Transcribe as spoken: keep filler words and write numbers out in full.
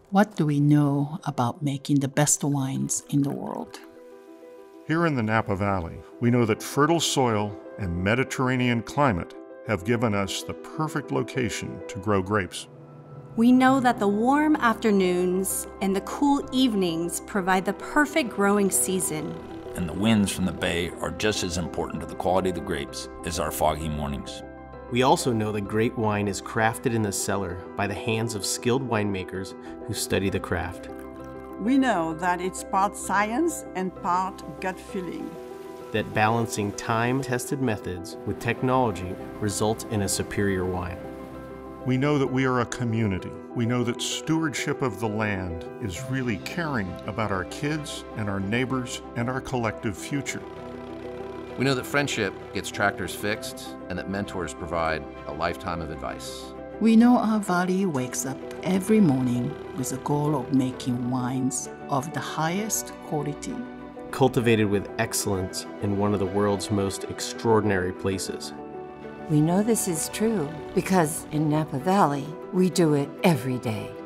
What do we know about making the best wines in the world? Here in the Napa Valley, we know that fertile soil and Mediterranean climate have given us the perfect location to grow grapes. We know that the warm afternoons and the cool evenings provide the perfect growing season. And the winds from the bay are just as important to the quality of the grapes as our foggy mornings. We also know that great wine is crafted in the cellar by the hands of skilled winemakers who study the craft. We know that it's part science and part gut feeling. That balancing time-tested methods with technology results in a superior wine. We know that we are a community. We know that stewardship of the land is really caring about our kids and our neighbors and our collective future. We know that friendship gets tractors fixed and that mentors provide a lifetime of advice. We know our valley wakes up every morning with a goal of making wines of the highest quality, cultivated with excellence in one of the world's most extraordinary places. We know this is true because in Napa Valley, we do it every day.